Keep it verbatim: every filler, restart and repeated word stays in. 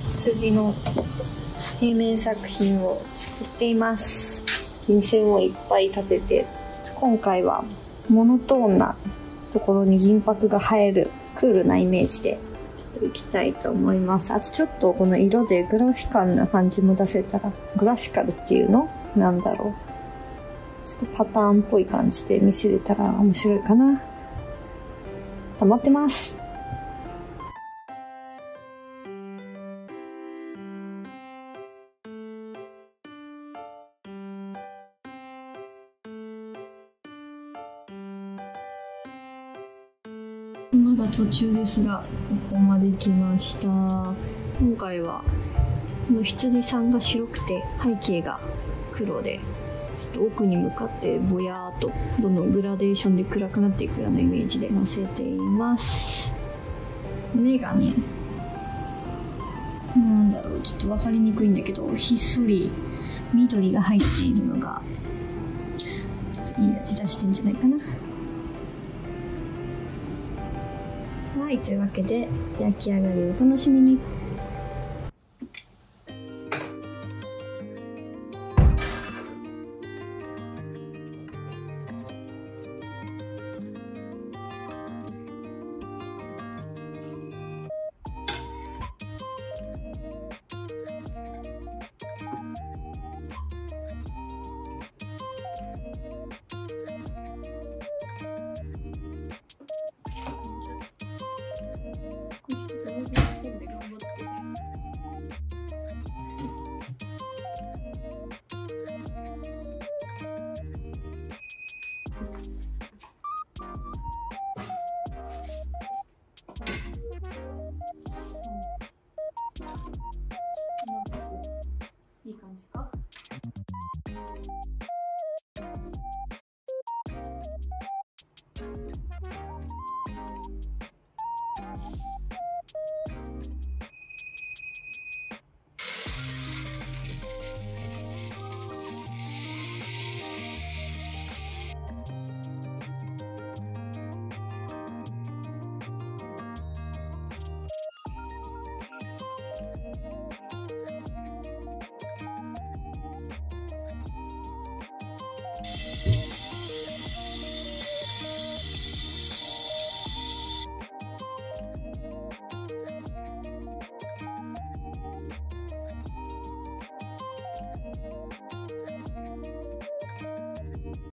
羊の平面作品を作っています。銀線をいっぱい立てて、ちょっと今回はモノトーンなところに銀箔が映えるクールなイメージでちょっといきたいと思います。あとちょっとこの色でグラフィカルな感じも出せたら、グラフィカルっていうのなんだろう、ちょっとパターンっぽい感じで見せれたら面白いかな。溜まってます。まだ途中ですが、ここまで来ました。今回はこの羊さんが白くて背景が黒で、ちょっと奥に向かってぼやーっとどんどんグラデーションで暗くなっていくようなイメージで載せています。目がね、なんだろう、ちょっと分かりにくいんだけど、ひっそり緑が入っているのがいい味出してんじゃないかな。はい、というわけで焼き上がりをお楽しみに。